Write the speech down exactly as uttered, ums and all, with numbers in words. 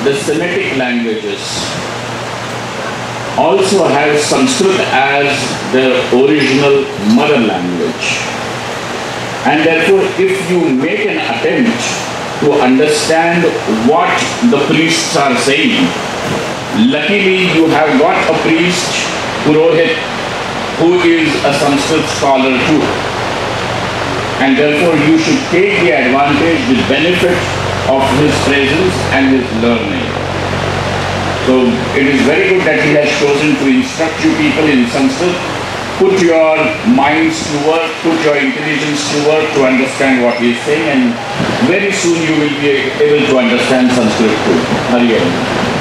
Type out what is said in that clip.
the Semitic languages also have Sanskrit as their original mother language. And therefore, if you make an attempt to understand what the priests are saying, luckily you have got a priest, Purohit, who is a Sanskrit scholar too. And therefore you should take the advantage, the benefit of his presence and his learning. So it is very good that he has chosen to instruct you people in Sanskrit. Put your minds to work, put your intelligence to work to understand what he is saying, and very soon you will be able to understand Sanskrit too. Hari Om.